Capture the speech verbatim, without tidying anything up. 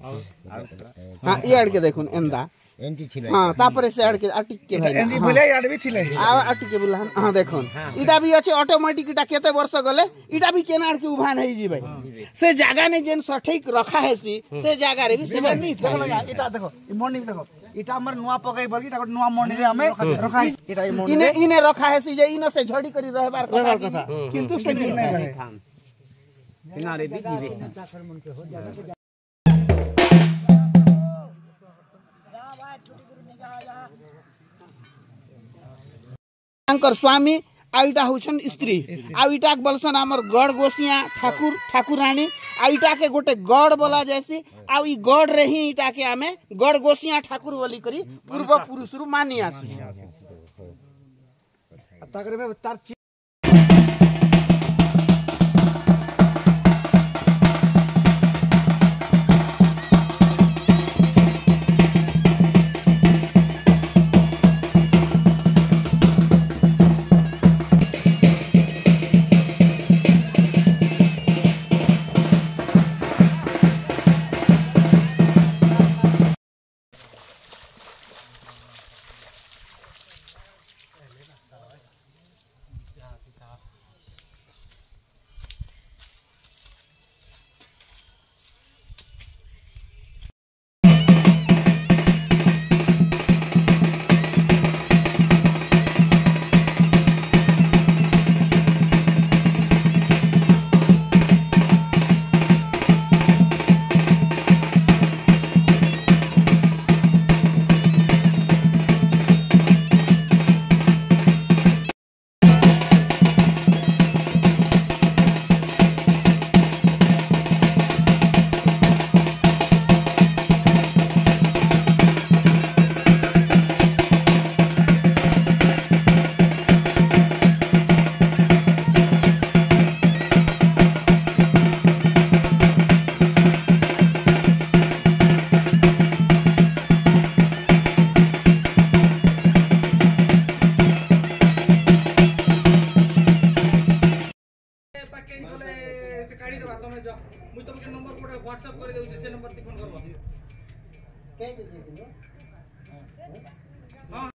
हां ई आड़ के देखुन एंदा एंती छिले हां तापर से आड़ के अटिक के भाई एंती बोले आड़ भी छिले आ अटिक के बोला हां देखुन इटा भी अछि ऑटोमेटिक इटा केते वर्ष गले इटा भी केनाड़ के उभान है जी भाई से जगह ने जेन सठिक रखा है सी से जगह रे भी से नहीं देखो लगा इटा देखो ई मोनी देखो इटा हमर नुआ पकाई बलकी इटा नुआ मोनी रे हमें रखा है इटा ई मोनी इने इने रखा है सी जे इने से झड़ी करी रहबार कथा किंतु से नहीं रहे किनारे भी जीवे अंकर स्वामी आइटा होछन स्त्री आइटा बलसन हमर गढ़ गोसिया ठाकुर ठाकुरानी आइटा के गोटे गढ़ बोला जैसी आ ई गढ़ रे ही इटा के हमें गढ़ गोसिया ठाकुर बोली करी पूर्व पुरुष रु मानी आसु ताकर में तार काढी देबा तमे जा मुई तुमके नंबर कोड व्हाट्सएप कर देउ से नंबर ती फोन करबो के के